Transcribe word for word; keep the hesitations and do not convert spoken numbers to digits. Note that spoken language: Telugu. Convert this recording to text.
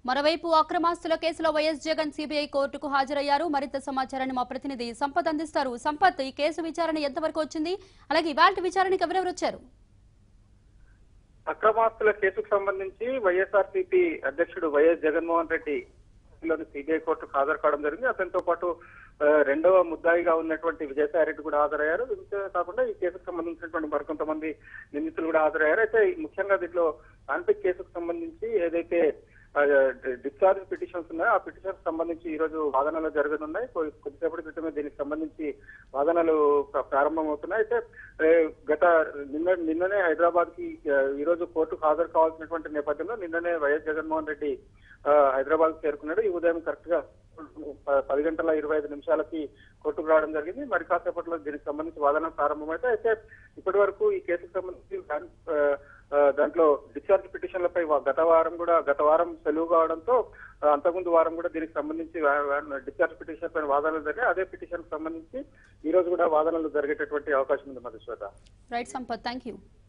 మరోవైపు అక్రమాస్తుల కేసులో వైఎస్ జగన్ సిబిఐ కోర్టుకు హాజరయ్యారు. మరింత సమాచారాన్ని మా ప్రతినిధి సంపత్ అందిస్తారు. సంపత్, ఈ కేసు విచారణ ఎంతవరకు వచ్చింది? అలాగే ఇవాళ విచారణకు ఎవరెవరు వచ్చారు? అక్రమాస్తుల కేసుకు సంబంధించి వైఎస్ఆర్సీపీ అధ్యక్షుడు వైఎస్ జగన్మోహన్ రెడ్డి లోని సిబిఐ కోర్టుకు హాజరు కావడం జరిగింది. అతనితో పాటు రెండవ ముద్దాయిగా ఉన్నటువంటి విజయసాయి రెడ్డి కూడా హాజరయ్యారు. ఇంతే కాకుండా ఈ కేసుకు సంబంధించినటువంటి మరికొంతమంది నిందితులు కూడా హాజరయ్యారు. అయితే ముఖ్యంగా దీంట్లో కాన్ఫ్లిక్ట్ కేసుకు సంబంధించి ఏదైతే డిశ్చార్జ్ పిటిషన్స్ ఉన్నాయో ఆ పిటిషన్స్ సంబంధించి ఈ రోజు వాదనలు జరగనున్నాయి. కొద్దిసేపటి క్రితమే దీనికి సంబంధించి వాదనలు ప్రారంభమవుతున్నాయి. అయితే గత నిన్న నిన్ననే హైదరాబాద్ కి ఈ రోజు కోర్టుకు హాజరు కావాల్సినటువంటి నేపథ్యంలో నిన్ననే వైఎస్ జగన్మోహన్ రెడ్డి హైదరాబాద్ చేరుకున్నాడు. ఈ ఉదయం కరెక్ట్ గా పది గంటల ఇరవై ఐదు నిమిషాలకి కోర్టుకు రావడం జరిగింది. మరి కాసేపట్లో దీనికి సంబంధించి వాదన ప్రారంభమైతే అయితే ఇప్పటి వరకు ఈ కేసుకు సంబంధించి దాంట్లో డిశ్చార్జ్ పిటిషన్లపై గత వారం కూడా గత వారం సెలవు కావడంతో అంతకుముందు వారం కూడా దీనికి సంబంధించి డిశ్చార్జ్ పిటిషన్ పైన వాదనలు జరిగాయి. అదే పిటిషన్ కు సంబంధించి ఈ రోజు కూడా వాదనలు జరిగేటటువంటి అవకాశం ఉంది. Madhushweta. Right Sampath, thank you.